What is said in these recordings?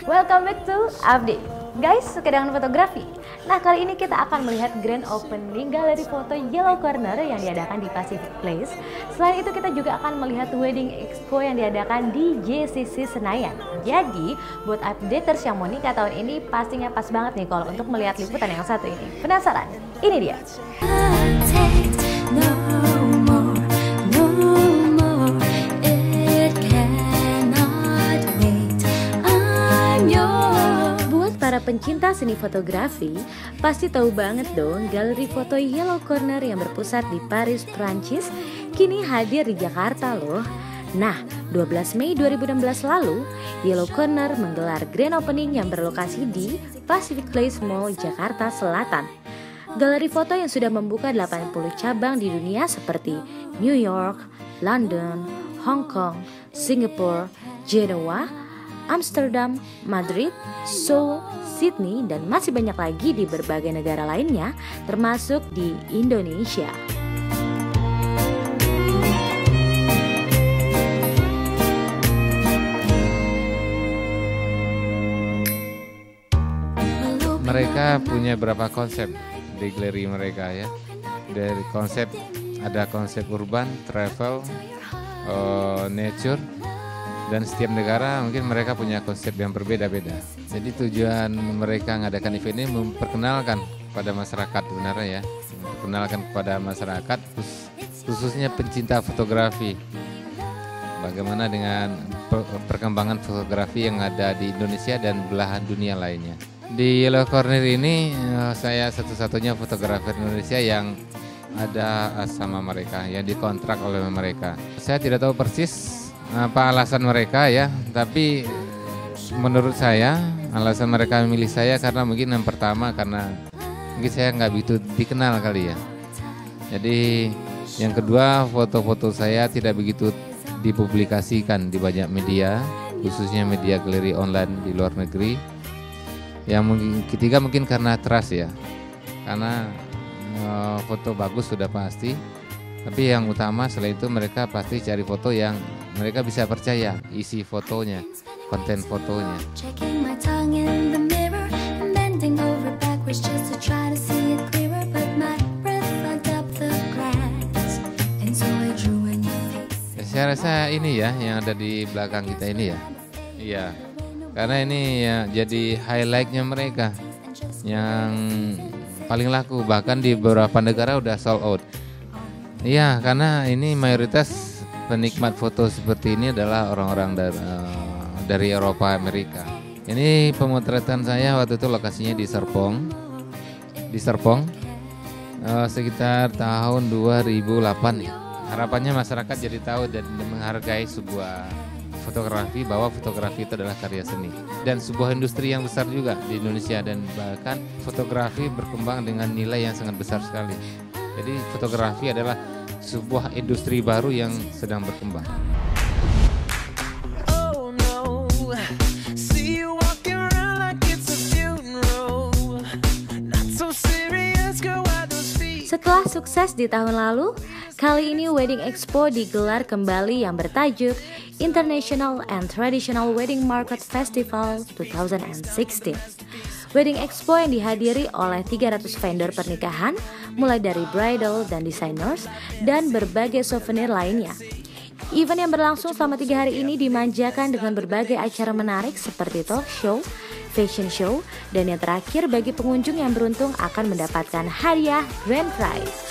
Welcome back to Update. Guys, suka dengan fotografi? Nah, kali ini kita akan melihat grand opening galeri foto Yellow Corner yang diadakan di Pacific Place. Selain itu, kita juga akan melihat wedding expo yang diadakan di JCC Senayan. Jadi, buat updaters yang mau nikah tahun ini pastinya pas banget nih kalau untuk melihat liputan yang satu ini. Penasaran? Ini dia. Para pencinta seni fotografi pasti tahu banget dong galeri foto Yellow Corner yang berpusat di Paris, Prancis kini hadir di Jakarta loh. Nah, 12 Mei 2016 lalu, Yellow Corner menggelar grand opening yang berlokasi di Pacific Place Mall, Jakarta Selatan. Galeri foto yang sudah membuka 80 cabang di dunia seperti New York, London, Hong Kong, Singapura, Genoa, Amsterdam, Madrid, Seoul, Sydney, dan masih banyak lagi di berbagai negara lainnya, termasuk di Indonesia. Mereka punya beberapa konsep di galeri mereka ya. Dari konsep ada konsep urban, travel, nature. Dan setiap negara mungkin mereka punya konsep yang berbeda-beda. Jadi tujuan mereka mengadakan event ini memperkenalkan kepada masyarakat sebenarnya ya. Memperkenalkan kepada masyarakat khususnya pencinta fotografi. Bagaimana dengan perkembangan fotografi yang ada di Indonesia dan belahan dunia lainnya. Di Yellow Corner ini saya satu-satunya fotografer Indonesia yang ada sama mereka, yang dikontrak oleh mereka. Saya tidak tahu persis apa alasan mereka ya, tapi menurut saya alasan mereka memilih saya karena mungkin yang pertama karena mungkin saya nggak begitu dikenal kali ya. Jadi yang kedua, foto-foto saya tidak begitu dipublikasikan di banyak media, khususnya media galeri online di luar negeri. Yang ketiga mungkin karena trust ya, karena foto bagus sudah pasti. Tapi yang utama selain itu mereka pasti cari foto yang mereka bisa percaya isi fotonya, konten fotonya. Saya rasa ini ya yang ada di belakang kita ini ya. Iya. Karena ini ya jadi highlightnya mereka yang paling laku, bahkan di beberapa negara udah sold out. Iya, karena ini mayoritas penikmat foto seperti ini adalah orang-orang dari Eropa, Amerika. Ini pemotretan saya waktu itu lokasinya di Serpong, sekitar tahun 2008 ya. Harapannya masyarakat jadi tahu dan menghargai sebuah fotografi, bahwa fotografi itu adalah karya seni dan sebuah industri yang besar juga di Indonesia, dan bahkan fotografi berkembang dengan nilai yang sangat besar sekali. Jadi fotografi adalah sebuah industri baru yang sedang berkembang. Setelah sukses di tahun lalu, kali ini Wedding Expo digelar kembali yang bertajuk International and Traditional Wedding Market Festival 2016. Wedding Expo yang dihadiri oleh 300 vendor pernikahan, mulai dari bridal dan designers, dan berbagai souvenir lainnya. Event yang berlangsung selama 3 hari ini dimanjakan dengan berbagai acara menarik seperti talk show, fashion show, dan yang terakhir bagi pengunjung yang beruntung akan mendapatkan hadiah grand prize.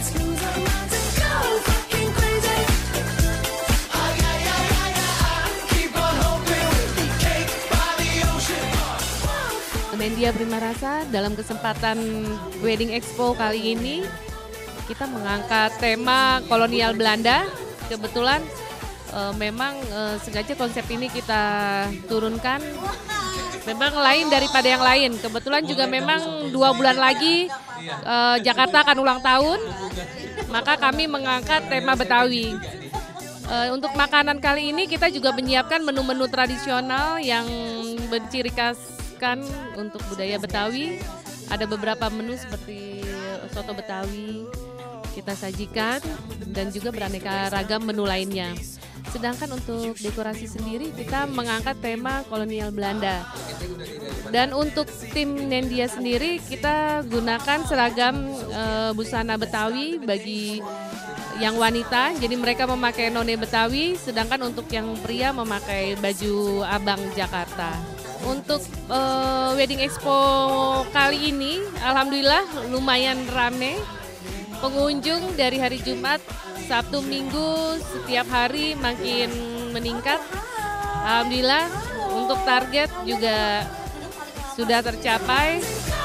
Mendia Primarasa, dalam kesempatan Wedding Expo kali ini kita mengangkat tema kolonial Belanda. Kebetulan memang sengaja konsep ini kita turunkan, memang lain daripada yang lain. Kebetulan juga memang 2 bulan lagi Jakarta akan ulang tahun, maka kami mengangkat tema Betawi. Untuk makanan kali ini kita juga menyiapkan menu-menu tradisional yang berciri khas untuk budaya Betawi. Ada beberapa menu seperti soto Betawi kita sajikan, dan juga beraneka ragam menu lainnya. Sedangkan untuk dekorasi sendiri kita mengangkat tema kolonial Belanda. Dan untuk tim Nendia sendiri kita gunakan seragam busana Betawi bagi yang wanita, jadi mereka memakai none Betawi, sedangkan untuk yang pria memakai baju abang Jakarta. Untuk Wedding Expo kali ini, alhamdulillah lumayan rame. Pengunjung dari hari Jumat, Sabtu, Minggu, setiap hari makin meningkat. Alhamdulillah untuk target juga sudah tercapai.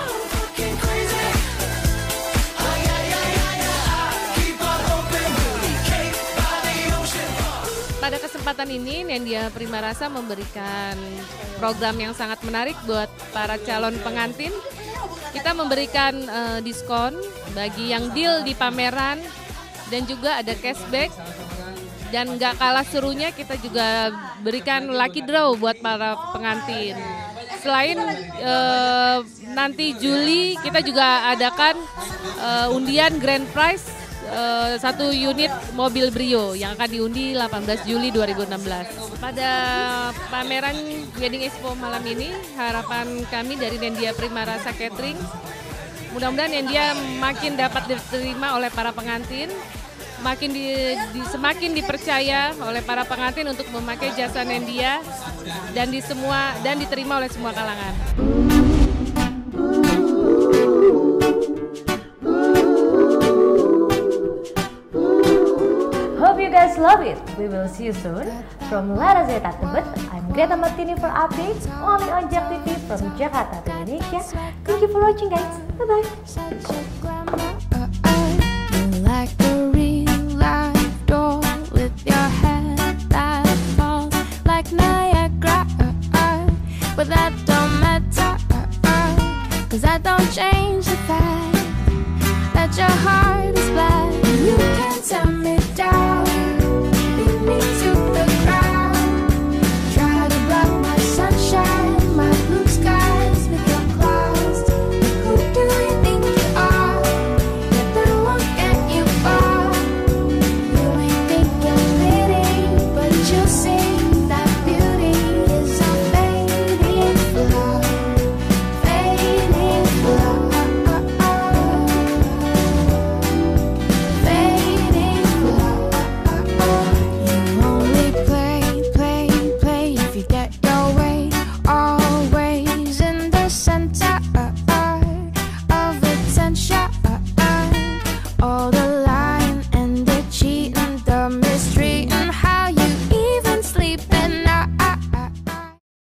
Pada kesempatan ini Nendia Primarasa memberikan program yang sangat menarik buat para calon pengantin. Kita memberikan diskon bagi yang deal di pameran dan juga ada cashback. Dan nggak kalah serunya kita juga berikan lucky draw buat para pengantin. Selain nanti Juli kita juga adakan undian grand prize 1 unit mobil Brio yang akan diundi 18 Juli 2016. Pada pameran Wedding Expo malam ini harapan kami dari Nendia Primarasa Catering, mudah-mudahan Nendia makin dapat diterima oleh para pengantin, semakin dipercaya oleh para pengantin untuk memakai jasa Nendia dan diterima oleh semua kalangan. Hope you guys love it. We will see you soon. From Lara Zeta Tebet, I'm Greta Martini for updates only on Jak TV from Jakarta to Indonesia. Thank you for watching guys. Bye-bye.